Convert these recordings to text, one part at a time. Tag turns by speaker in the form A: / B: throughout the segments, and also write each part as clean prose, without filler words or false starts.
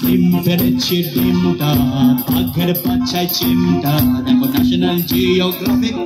A: ডিম ফেলেছে ডিমটা বাঘের পাছায় চিমটা দেখো ন্যাশনাল জিওগ্রাফিক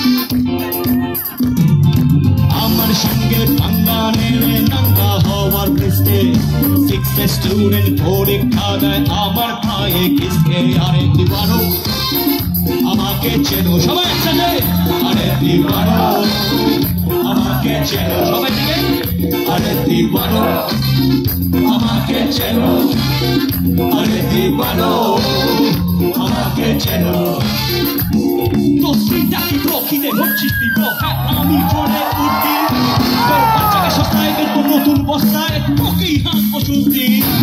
A: আমার সঙ্গে পাঙ্গা নেড়ে নাঙ্গা হওয়ার পৃষ্ঠে সিক্সে স্টুডেন্ট পরীক্ষা দেয় আমার পায়ে কিসকে আরে দিবানো আমাকে চেনো সবাই একসাথে আরে দিবানো আমাকে চেনো সবাই থেকে আরে দিবানো আমাকে চেনো আরে দিবানো আমাকে চেনো দোষীটাকে প্রকৃতে হচ্ছিস তুই হ্যাঁ আমি চলে উঠি তোর বাচ্চাকে সস্তায় বেরবো নতুন বস্তায় তোকেই হাঁকবো শুনছি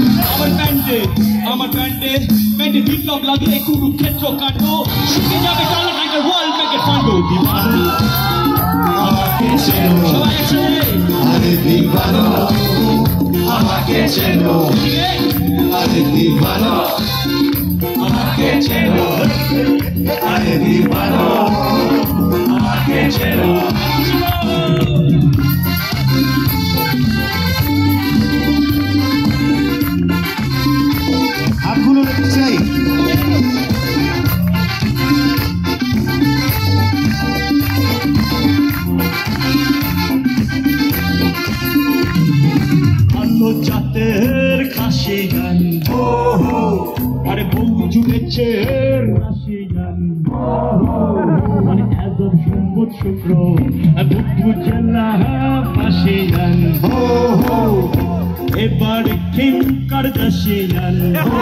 A: আমার ব্যান্ডে বিপ্লব লাগলে কুরুক্ষেত্র কাণ্ড শিখে যাবে টালা টাইগার ওয়ার্ল্ড ব্যাংকের ফান্ড দিবানো আমাকে চেনো সবাই একসাথে আরে দিবানো আমাকে চেনো আরে দিবানো আমাকে চেনো আরে দিবানো আমাকে চেনো হাতগুলো রেখে চাই অন্য জাতের খাসি গান আরে বউ জুড়েছে রাশি গান মানে এত সম্পদ শুক্র বুদ্ধু জেলা ফাঁসি গান এবার কিম কারদাশিয়ান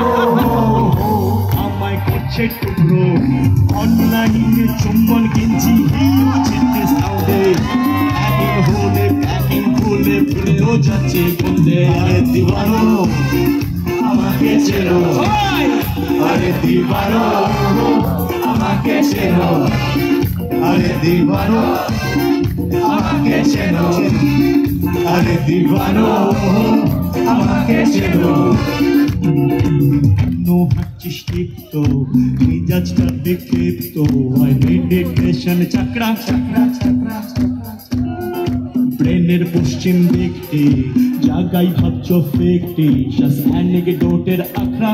A: আমায় করছে টুকরো অনলাইনে চুম্বন কিনছি হিউজ সাউন্ডে প্যাকিং হলে প্যাকিং খুলে ভুলেও যাচ্ছে বলতে আরে দিবানো আমাকে চেনো আরে দিবানো আমাকে চেনো আরে দিবানো আমাকে চেনো আরে দিবানো আমাকে চেনো নো হাঁচিস টিপতো মিজাজটা বিক্ষিপ্ত আই মেডিটেশন চক্রা চক্রা চক্রা ব্রেনের পশ্চিম দিকটি জাগাই ভাবছ ফেকটি জাস্ট অ্যানেকডোটের আখড়া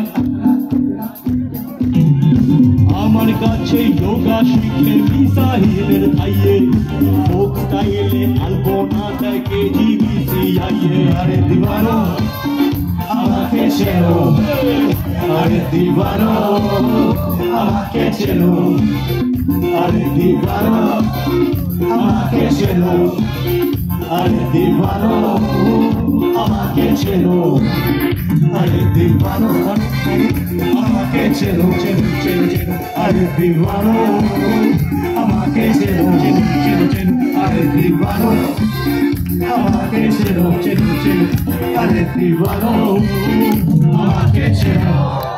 A: আমার কাছে যোগা শিখে মিসাইলের ভাইয়ে ফোক স্টাইলে আলপনা দেয় কেজিবিসি আইয়ে আরে দিবানো আমাকে চেনো আরে দিবানো আমাকে চেনো আরে দিবানো আমাকে চেনো আরে দিবানো আমাকে চেনো আরে দিবানো আমাকে চেনো চেনো চেনো চেনো আরে দিবানো আমাকে চেনো চেনো চেনো চেনো আরে দিবানো আমাকে চেনো চেনো চেনো আরে দিবানো আমাকে চেনো